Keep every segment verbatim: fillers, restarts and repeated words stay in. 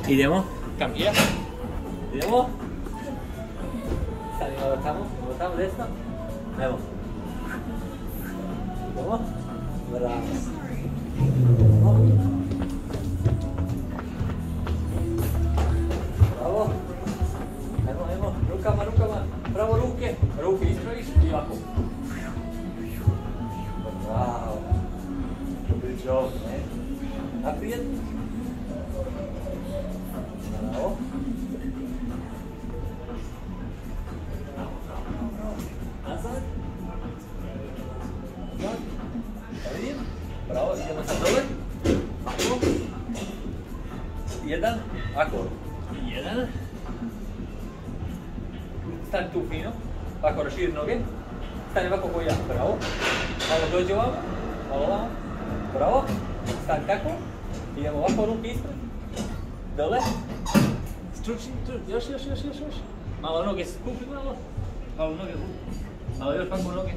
Idemo. Kamija. Idemo. Sad imamo tamo, imamo tamo desno. Evo. Idemo. Bravo. Bravo. Ajmo, ajmo, rukama, rukama. Pravo ruke, ruke ispraviš i ovako. Bravo. Good job, man. Naprijed. Bravo. Nazad. Nazad. Da vidim. Bravo, idemo sad dole. Ovako. Jedan. Ovako. Jedan. Stani tu fino. Ovako raširi noge. Stani ovako koji ja. Bravo. Malo dođe ovamo. Malo ovamo. Bravo. Stani tako. Idemo ovako ruke ispred. Dole. Stručni, još, još, još, još, još. Malo noge skupi, malo. Malo noge, malo još ovako noge.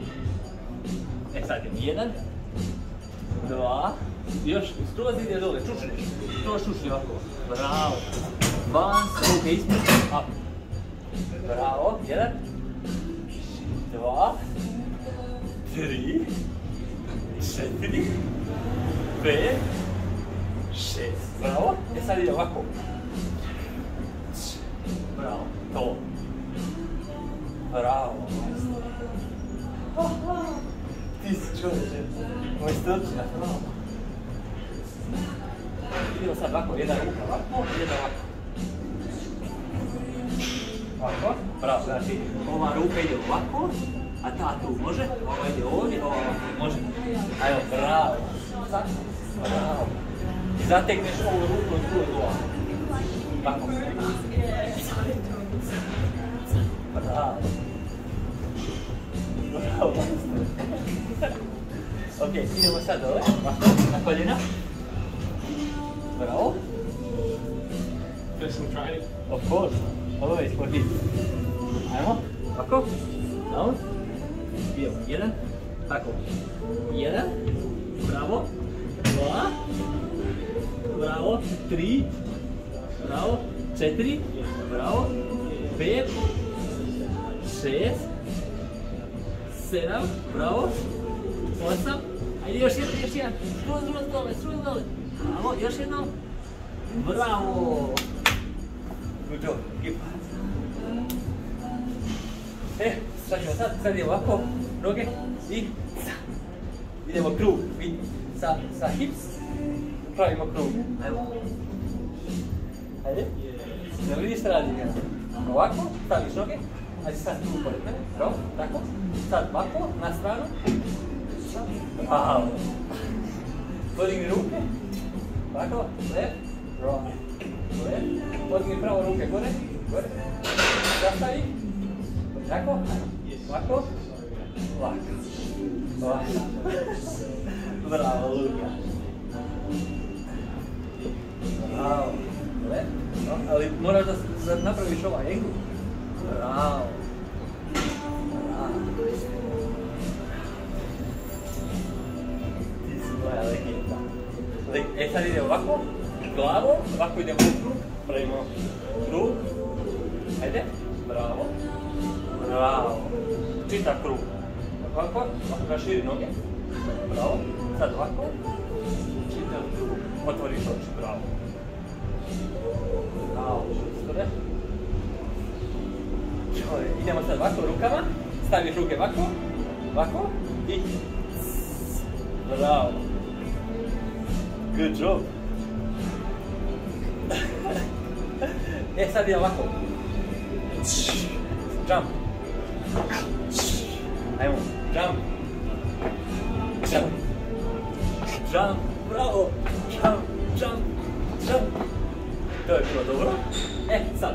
E sad idemo. Jedan. Dva. Još, skroz ide dole, čučneš. To čučni ovako. Bravo. Balans, ruke ispred. Up. Bravo. Jedan. Dva. Tri. Četiri. Pet. Šest. Bravo. E sad ide ovako. Bravo. To. Bravo. Ti si čovječe. Moj stručnjak. Bravo. Idemo sad ovako. Jedan ruka ovako. Jedan ovako. Ovako. Bravo. Znači, ova ruka ide ovako. A ta tu može. Ova ide ovdje. Ova ovako. Može. Ajmo. Bravo. Sad. Bravo. I zategneš ovu ruku od tu do ovako. Ovako. Bravo. Bravo. Ok, idemo sad dole. Ovako. Na koljena. Bravo. There's some training. Of course. Always for him. Ajmo. Ovako. Down. Idemo. Jedan. Tako. Jedan. Bravo. Dva. Bravo. Tri. Bravo. Četiri. Bravo. Pet. Šest. Sedam. Bravo. Osam. Ajde još jedan, još jedan. Skroz, skroz dole, skroz dole. Bravo, još jednom. Bravo. Good job. Keep. E, sad ćemo sad, sad idemo ovako, noge i idemo krug, vidi, sa, sa hips, pravimo krug, evo. Ajde, da vidiš šta radim ja. Ovako, staviš noge, ajde sad tu pored mene, bravo, tako, sad ovako, na stranu, bravo. Podigni ruke, ovako, left, right, left, podigni pravo ruke gore, gore, zastavi. Tako, ovako, ovako, ovako. Bravo, Luka. Bravo. Lep, no, ali moraš da, da napraviš ovaj engl. Bravo. Bravo. Ti si moja legenda. E sad ide ovako, glavom, ovako idemo u krug, pravimo krug. Ajde, bravo. Bravo. Čitav krug. Ovako, ovako raširi noge. Bravo. Sad ovako. Čitav krug. Otvoriš oči. Bravo. Bravo. Štore. Čore. Idemo sad ovako rukama. Staviš ruke ovako. Ovako. I... Bravo. Good job. E sad idemo ovako. Jump. Ajmo, jump. Jump. Jump, bravo. Jump, jump, jump. To je bilo dobro. E, sad.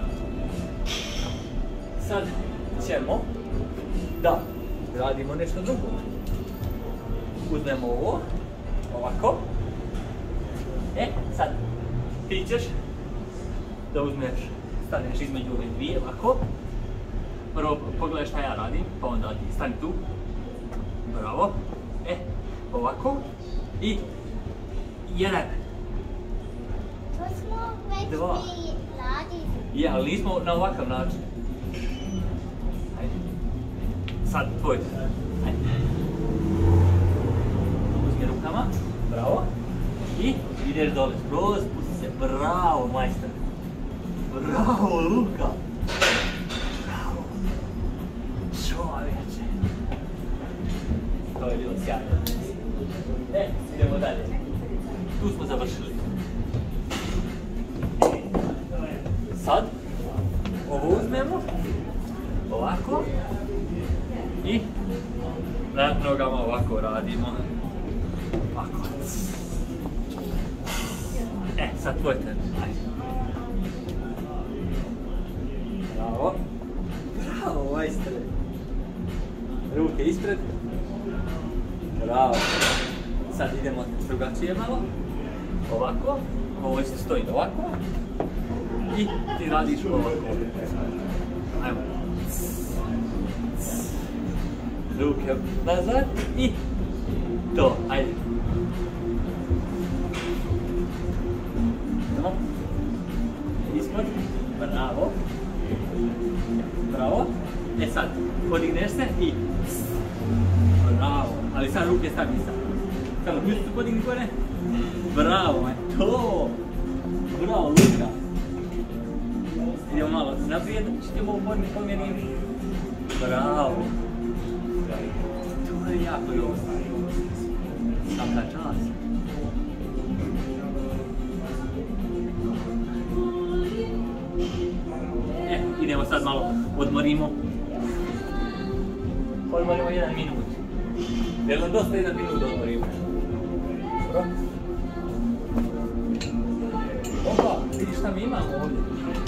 Sad ćemo da radimo nešto drugo. Uzmemo ovo, ovako. E, sad ti ćeš da uzmeš, staneš između ove dvije, ovako. Prvo pogledaj šta ja radim, pa onda ti stani tu. Bravo. E, ovako. I jedan. To smo dva. Je, ali nismo na ovakav način. Ajde. Sad, tvoj. Ajde. Uzmi rukama. Bravo. I ideš dole. Skroz, pusti se. Bravo, majster. Bravo, Luka. Bravo. Čovječe. To je bilo sjajno. E, idemo dalje. Tu smo završili. Sad, ovo uzmemo, ovako, i na nogama ovako radimo. Ovako. E, sad tvoj ten. Ajde. Bravo. Bravo, majstere. Ruke ispred. Bravo. Sad idemo drugačije malo. Ovako. Ovo se stoji ovako. I ti radiš ovako. Ajmo. Ruke nazad i to. Ajde. Idemo. Ispod. Bravo. Bravo. E sad, podigneš se i bravo. Ali sad ruke stavi sad. Samo gustu podigni gore. Bravo, je to. Bravo, Luka. Idemo malo naprijed, ćemo ovo pomjeriti. Bravo. To je jako dobro. Svaka čast. E, idemo sad malo, odmorimo. Odmorimo jedan minut. Jer nam dosta jedan minut odmorimo. Dobro. Opa, vidiš šta mi imamo ovdje?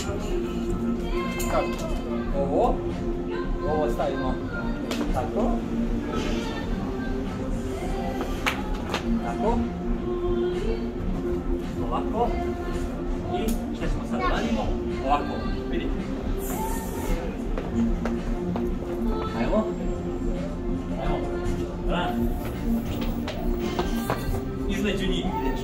Kako? Ovo. Ovo stavimo tako. Tako. Ovako. I što ćemo sad radimo? Ovako. Vidi. Ajmo. Ajmo. Ran. Između njih ideš.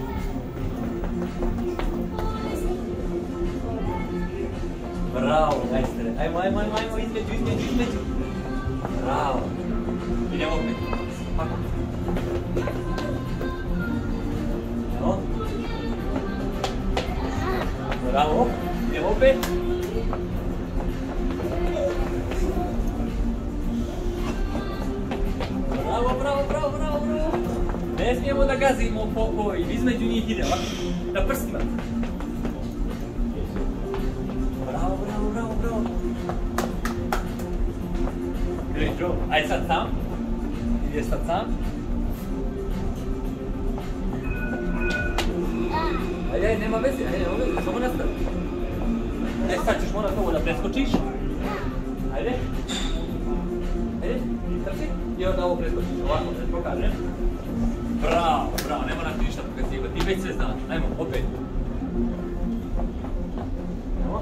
Bravo, majstere. Ajmo, ajmo, ajmo, ajmo, između, između, između. Bravo. Idemo opet. Ovako. Evo. Bravo. Idemo opet. Bravo, bravo, bravo, bravo, bravo. Ne smijemo da gazimo po ovim, između njih ide, ovako. Na prstima. Bravo, bravo, bravo, bravo. Great job. Ajde sad sam. Ideš sad sam. Ajde, ajde, nema veze, ajde, nema veze, samo nastavi. E, sad ćeš morat ovo da preskočiš. Ajde. Ajde, trči. I onda ovo preskočiš, ovako da ti pokažem. Bravo, bravo, ne moram ti ništa pokazivati, ti već sve znaš. Ajmo, opet. Evo.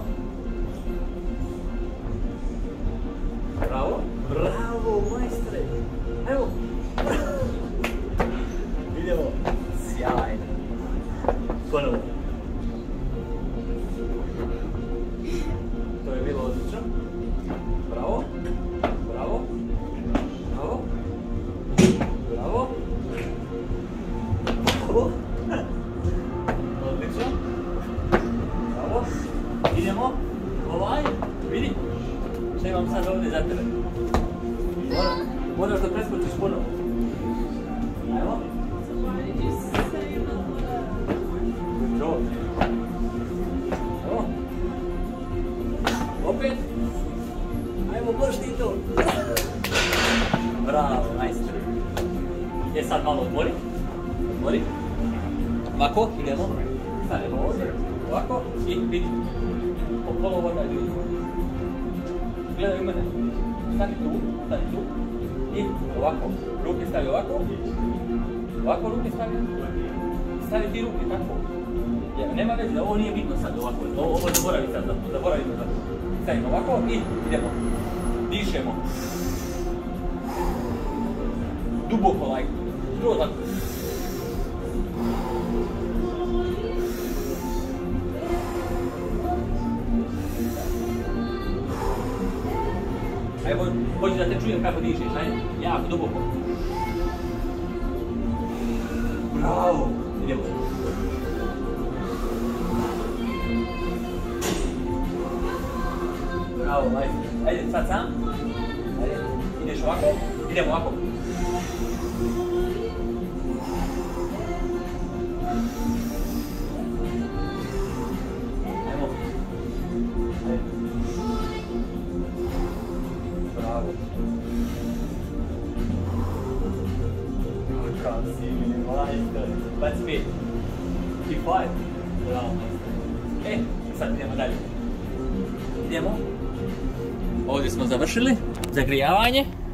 Bravo, bravo, majstre. Evo. Idemo. Sjajno. Ponovo. To je bilo odlično. Bravo. Bravo. Bravo. Bravo. Bravo. Odlično. Bravo. Idemo. Ovaj. Vidi. Šta imam sad ovdje za tebe? Moraš, moraš da preskočiš ponovo. Ajmo. Dobro. Evo. Opet. Ajmo, možeš ti to. Bravo, majster. Je sad malo odmori. Odmori. Ovako, idemo. Stavimo ovdje. Ovako. I vidi. Po polo voda ljudi. Gledaj u mene. Stani tu, stani tu. I ovako. Ruke stavi ovako. Ovako ruke stavi. Stavi ti ruke tako. Jer nema veze, ovo nije bitno sad ovako. Ovo, ovo zaboravi sad, zaboravi to sad. Stavimo ovako i idemo. Dišemo. Duboko lajko. Skoro tako. Ajmo, hoću da te čujem kako dišeš, ajde, jako duboko. Bravo, idemo. Bravo, majster. Ajde, sad sam. Ajde, ideš ovako, idemo ovako. Ajmo. Ajde. Bravo. Kakav si mi, majster. dvadeset pet. I five. Bravo, majster. E, sad idemo dalje. Idemo. Ovdje smo završili zagrijavanje.